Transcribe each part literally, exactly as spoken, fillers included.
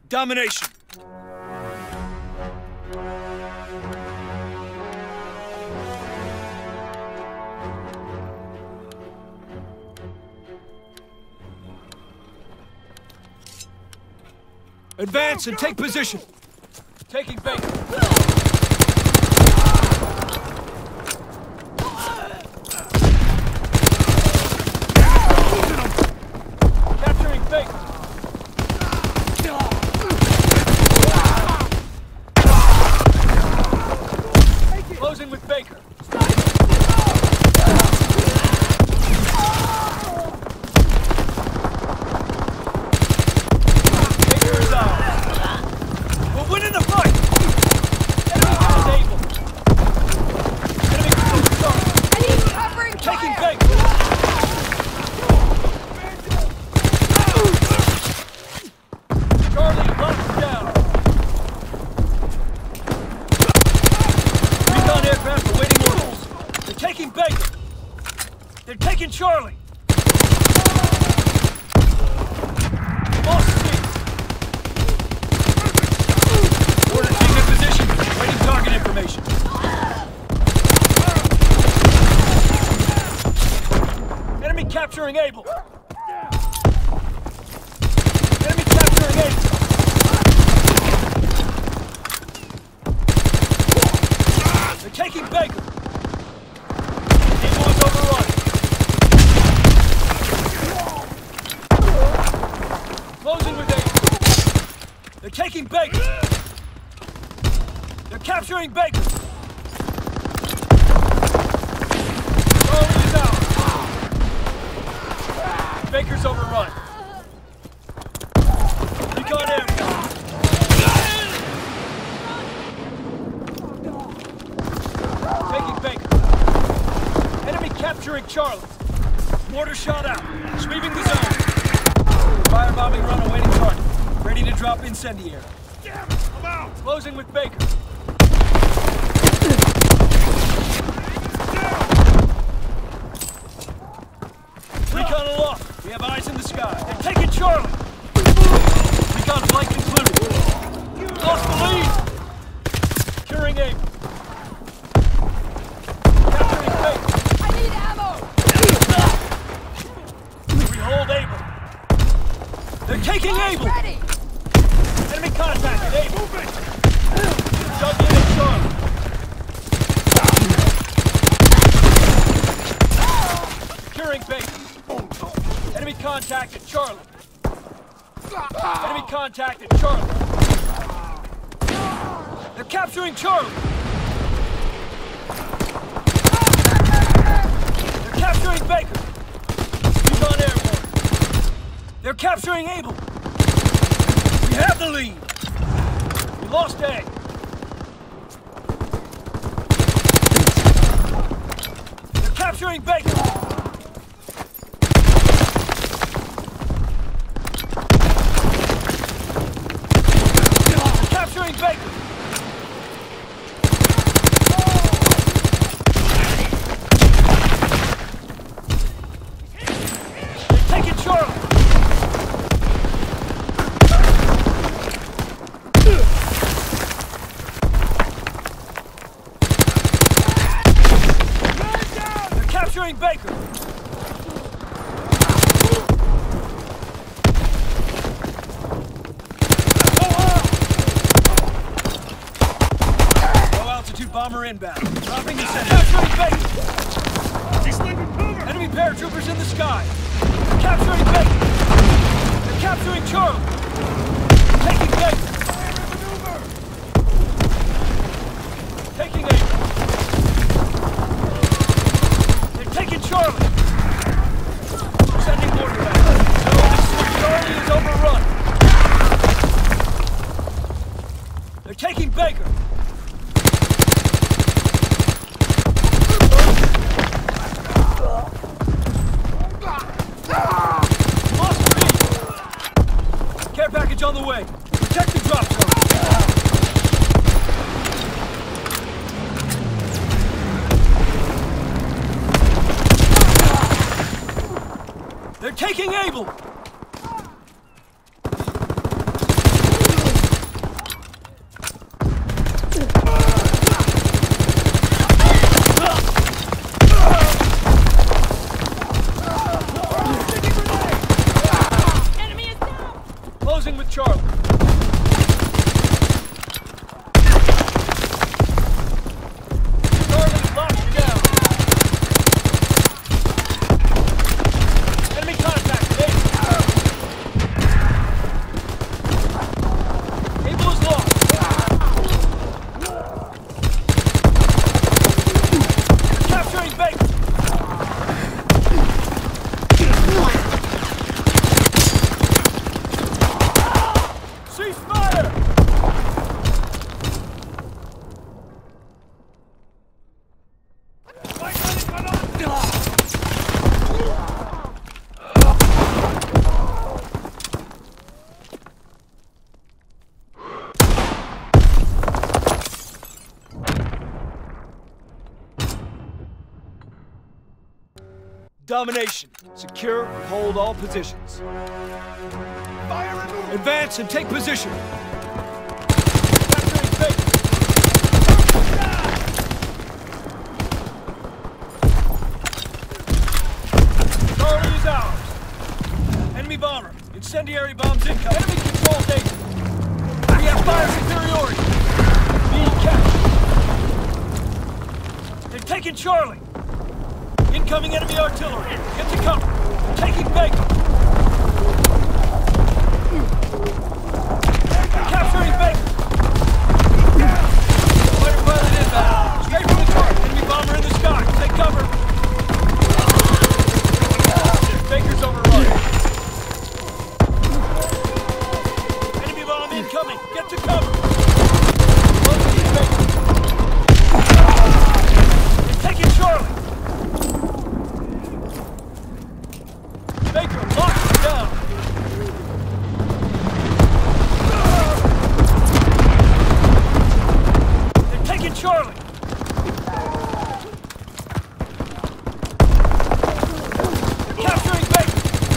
Domination. Advance and take position. Taking Baker. Capturing Baker. Closing with Baker. Baker is out. We're winning the fight. Enemy is able. Enemy control. I need covering fire. Taking Baker. Charlie locked down. Recon aircraft awaiting orders. They're taking Baker. They're taking Charlie. Lost C. Order team in position. Waiting target information. Enemy capturing Able. Enemy capturing Able. They're taking Baker. Able is overrun. Closing with Able. They're taking Baker. They're capturing Baker. Charlie is out. Baker's overrun. Recon aircraft. Taking Baker. Enemy capturing Charlie. Mortar shot out. Sweeping the zone. Firebombing run awaiting target. Ready to drop incendiary. Damn it! I'm out! Closing with Baker. Recon aloft. We have eyes in the sky. They're taking Charlie. Recon flight concluded. Lost the lead. Securing Able. Capturing Baker. I need ammo. We hold Able. They're taking Able. Ready. Enemy contact at Able. Dug in at Charlie. Securing Baker. Enemy contact at Charlie. Enemy contact at Charlie. They're capturing Charlie. They're capturing Baker. He's on airborne. They're capturing Able. We have the lead. We lost A. They're capturing Baker. Capturing Baker! They're taking Charlie! They're capturing Baker! Bomber inbound. Dropping the center. Capturing Baker! He's leaving cover! Enemy paratroopers in the sky. They're capturing Baker! They're capturing Charlie! Taking Baker! Taking Able! They're taking Charlie! Sending mortar back. Charlie is overrun. They're taking Baker! Care package on the way. Protect the drop zone. They're taking Able. Charlie locked down. Enemy contact. Able is lost. Capturing Baker. Cease fire! Domination. Secure and hold all positions. Fire and move! Advance and take position. Capturing Baker. Charlie is ours. Enemy bomber. Incendiary bombs incoming. Enemy control data. We have fire superiority. Being captured. They've taken Charlie. Incoming enemy artillery. Get to cover. Taking Baker. Capturing Baker. Fighter pilot inbound. Straight from the target. Enemy bomber in the sky. Take cover. Baker's overrun. Enemy bomb incoming. Get to cover. Closing Baker. They're taking Charlie. Baker locked down. They're taking Charlie. They're capturing Baker.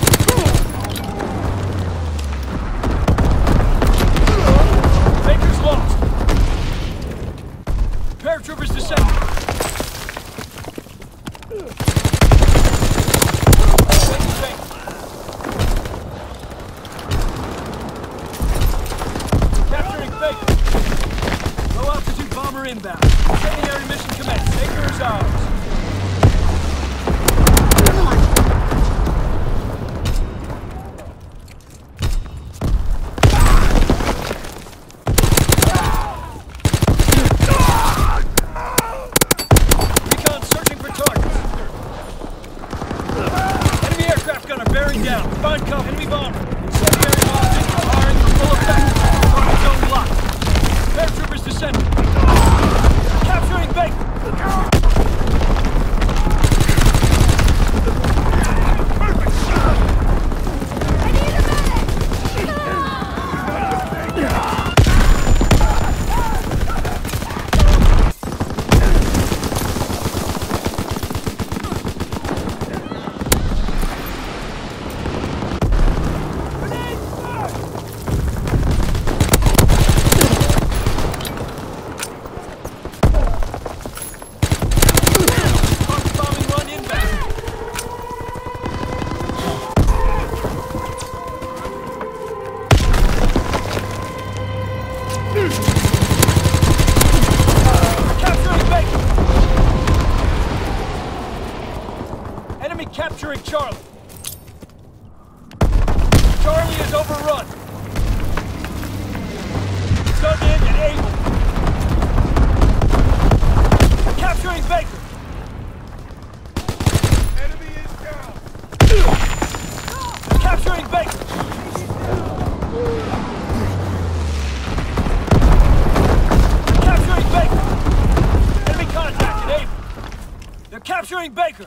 Baker's lost. Paratroopers descending. Inbound. Incendiary mission commenced. Baker is ours. Recon searching for targets. Enemy aircraft gunner bearing down. Find cover. Enemy bomber. Incendiary bombs incoming. Firing for full effect. Target zone locked. Paratroopers descending. Capturing Baker! Capturing Charlie. Charlie is overrun. Dug in and able. Capturing Baker. Enemy is down! Capturing Baker. Capturing Baker. Enemy contact enabled. They're capturing Baker.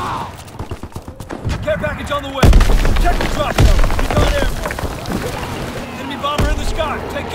Care package on the way. Check the drop zone. Recon airborne. Enemy bomber in the sky. Take